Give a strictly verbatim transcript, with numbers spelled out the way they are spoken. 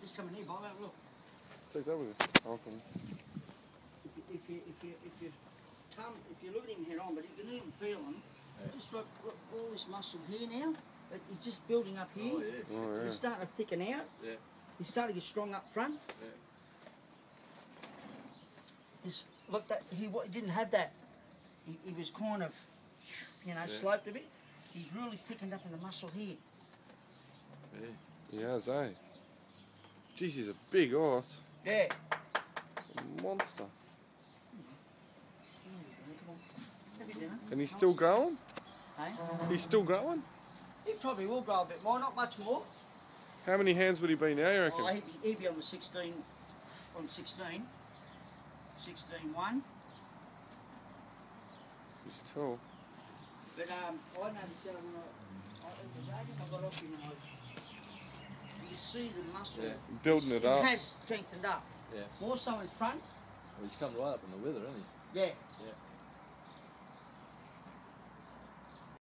just come in here, Bob. Have a look. Take that with you. Okay. If you, if you, if you, if you, tum, if you look at him head on, but you can even feel him. Yeah. Just look, look, all this muscle here now. It, it's just building up here. Oh, yeah. Oh, yeah. He's starting to thicken out. Yeah. He's starting to get strong up front. Yeah. He's, look, that he, wa- he didn't have that. He, he was kind of, you know, Yeah. sloped a bit. He's really thickened up in the muscle here. Yeah. He has, eh? Jeez, he's a big horse. Yeah. He's a monster. Come on. Have your dinner. And he's still growing? Hey? He's still growing? He probably will grow a bit more, not much more. How many hands would he be now, you reckon? Oh, he'd be, he'd be on the sixteen, on sixteen. sixteen one. He's tall. But um, I noticed that when I, I, the day I got off him, and I, you see the muscle. Yeah. Building it It up. has strengthened up. Yeah. More so in front. Well, he's come right up in the weather, hasn't he? Yeah. Yeah.